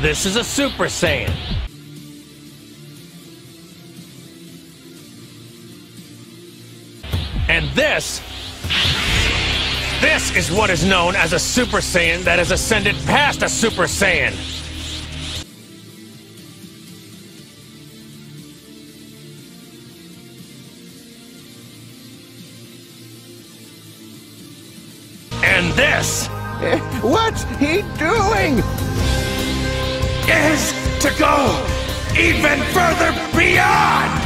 This is a Super Saiyan. And this is what is known as a Super Saiyan that has ascended past a Super Saiyan. And this... What's he doing? ...is to go even further beyond!